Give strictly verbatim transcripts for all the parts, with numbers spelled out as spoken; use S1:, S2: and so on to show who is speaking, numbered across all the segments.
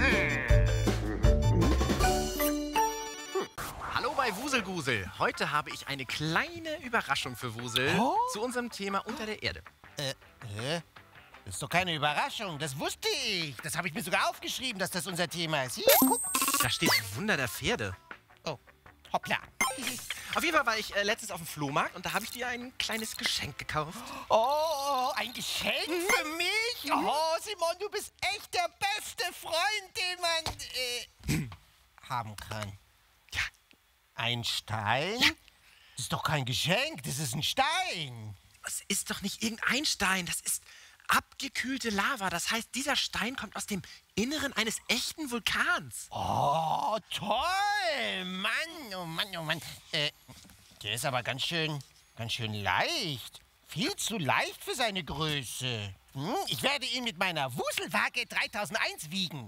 S1: Hallo bei Wuselgusel. Heute habe ich eine kleine Überraschung für Wusel
S2: oh?
S1: zu unserem Thema unter der Erde.
S2: Äh, hä? Das ist doch keine Überraschung. Das wusste ich. Das habe ich mir sogar aufgeschrieben, dass das unser Thema ist. Hier, guck.
S1: Da steht Wunder der Pferde.
S2: Oh, hoppla.
S1: Auf jeden Fall war ich äh, letztens auf dem Flohmarkt und da habe ich dir ein kleines Geschenk gekauft.
S2: Oh, ein Geschenk für mich? Oh, Simon, du bist echt der beste Freund, den man äh, haben kann.
S1: Ja.
S2: Ein Stein?
S1: Ja.
S2: Das ist doch kein Geschenk, das ist ein Stein.
S1: Das ist doch nicht irgendein Stein, das ist abgekühlte Lava. Das heißt, dieser Stein kommt aus dem Inneren eines echten Vulkans.
S2: Oh, toll! Mann, oh Mann, oh Mann. Äh, der ist aber ganz schön, ganz schön leicht. Viel zu leicht für seine Größe. Hm, ich werde ihn mit meiner Wuselwaage dreitausendeins wiegen.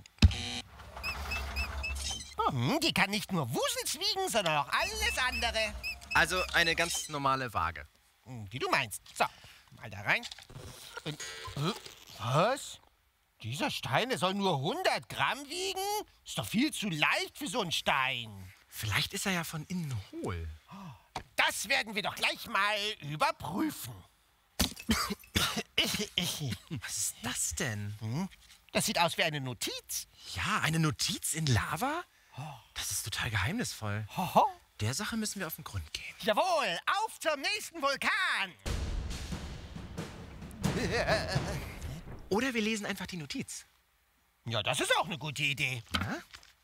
S2: Hm, die kann nicht nur Wusels wiegen, sondern auch alles andere.
S1: Also eine ganz normale Waage.
S2: Hm, wie du meinst. So, mal da rein. Und, äh, was? Dieser Stein, der soll nur hundert Gramm wiegen? Ist doch viel zu leicht für so einen Stein.
S1: Vielleicht ist er ja von innen hohl.
S2: Das werden wir doch gleich mal überprüfen.
S1: Was ist das denn?
S2: Hm? Das sieht aus wie eine Notiz.
S1: Ja, eine Notiz in Lava? Das ist total geheimnisvoll.
S2: Hoho.
S1: Der Sache müssen wir auf den Grund gehen.
S2: Jawohl, auf zum nächsten Vulkan.
S1: Oder wir lesen einfach die Notiz.
S2: Ja, das ist auch eine gute Idee.
S1: Ja?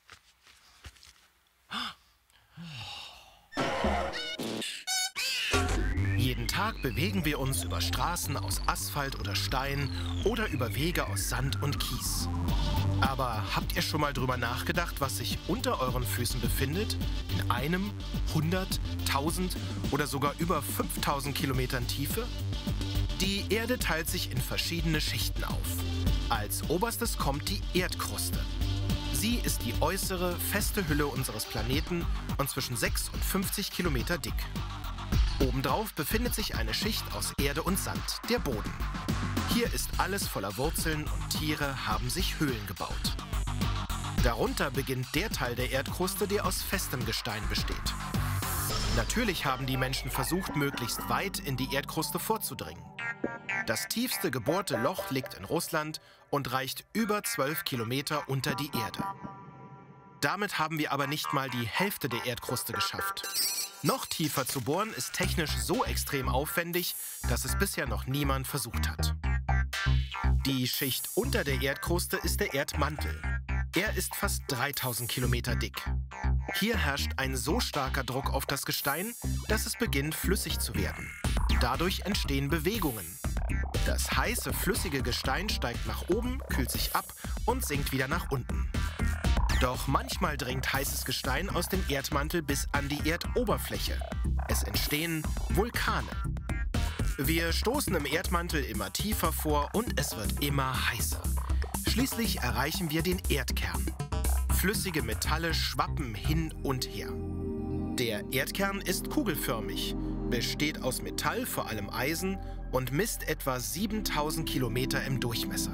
S1: Jeden Tag bewegen wir uns über Straßen aus Asphalt oder Stein oder über Wege aus Sand und Kies. Aber habt ihr schon mal drüber nachgedacht, was sich unter euren Füßen befindet? In einem, hundert, tausend oder sogar über fünftausend Kilometern Tiefe? Die Erde teilt sich in verschiedene Schichten auf. Als oberstes kommt die Erdkruste. Sie ist die äußere, feste Hülle unseres Planeten und zwischen sechs und fünfzig Kilometer dick. Obendrauf befindet sich eine Schicht aus Erde und Sand, der Boden. Hier ist alles voller Wurzeln und Tiere haben sich Höhlen gebaut. Darunter beginnt der Teil der Erdkruste, der aus festem Gestein besteht. Natürlich haben die Menschen versucht, möglichst weit in die Erdkruste vorzudringen. Das tiefste gebohrte Loch liegt in Russland und reicht über zwölf Kilometer unter die Erde. Damit haben wir aber nicht mal die Hälfte der Erdkruste geschafft. Noch tiefer zu bohren ist technisch so extrem aufwendig, dass es bisher noch niemand versucht hat. Die Schicht unter der Erdkruste ist der Erdmantel. Er ist fast dreitausend Kilometer dick. Hier herrscht ein so starker Druck auf das Gestein, dass es beginnt, flüssig zu werden. Dadurch entstehen Bewegungen. Das heiße, flüssige Gestein steigt nach oben, kühlt sich ab und sinkt wieder nach unten. Doch manchmal dringt heißes Gestein aus dem Erdmantel bis an die Erdoberfläche. Es entstehen Vulkane. Wir stoßen im Erdmantel immer tiefer vor und es wird immer heißer. Schließlich erreichen wir den Erdkern. Flüssige Metalle schwappen hin und her. Der Erdkern ist kugelförmig, besteht aus Metall, vor allem Eisen, und misst etwa siebentausend Kilometer im Durchmesser.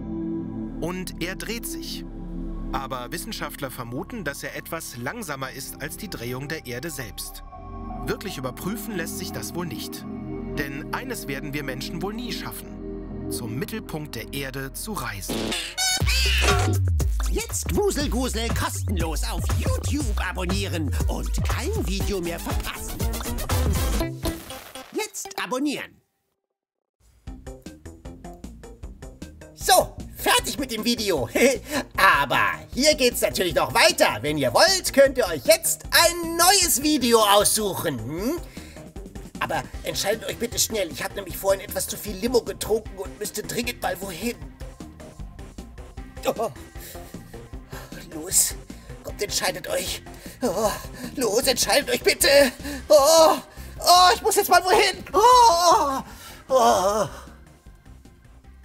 S1: Und er dreht sich. Aber Wissenschaftler vermuten, dass er etwas langsamer ist als die Drehung der Erde selbst. Wirklich überprüfen lässt sich das wohl nicht. Denn eines werden wir Menschen wohl nie schaffen: zum Mittelpunkt der Erde zu reisen.
S3: Jetzt Wuselgusel kostenlos auf YouTube abonnieren und kein Video mehr verpassen. Jetzt abonnieren. So, fertig mit dem Video. Aber hier geht's natürlich noch weiter. Wenn ihr wollt, könnt ihr euch jetzt ein neues Video aussuchen. Hm? Aber entscheidet euch bitte schnell. Ich habe nämlich vorhin etwas zu viel Limo getrunken und müsste dringend mal wohin. Oh. Los, kommt, entscheidet euch. Oh, los, entscheidet euch bitte. Oh, oh, ich muss jetzt mal wohin. Oh, oh.